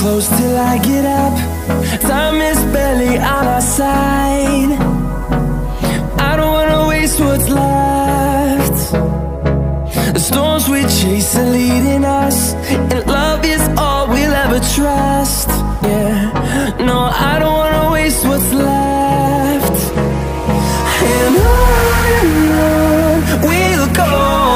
close till I get up. Time is barely on our side. I don't wanna waste what's left. The storms we chase are leading us, and love is all we'll ever trust. Yeah, no, I don't wanna waste what's left. And on we'll go,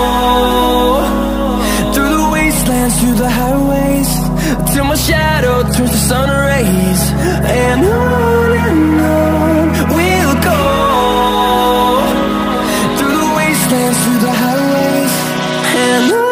through the wastelands, through the highways, till my shadow turns to sun rays. And on we'll go, through the wastelands, through the highways, and on we'll go.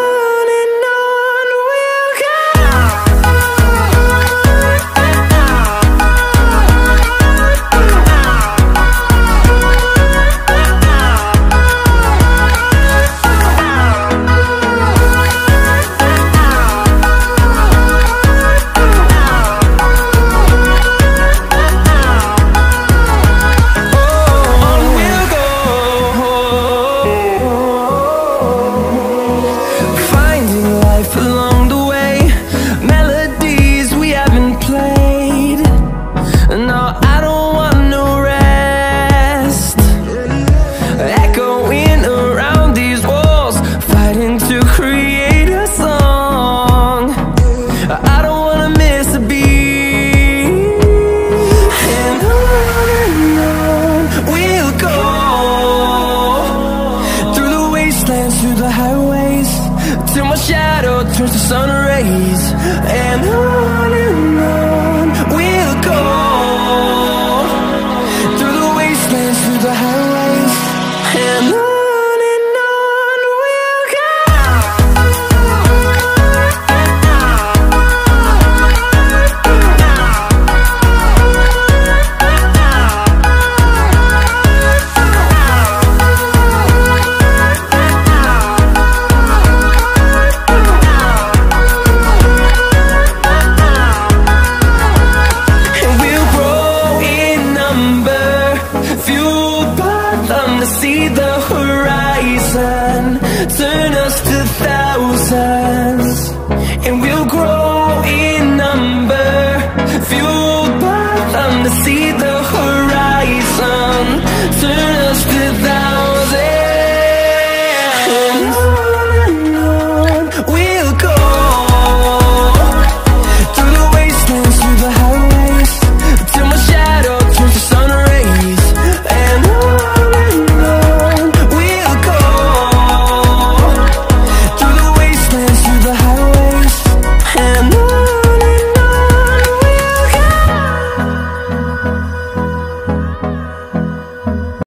Through the highways, till my shadow turns to sun rays. And on we'll go, through the wastelands, through the highways, and on we'll go. See the horizon turn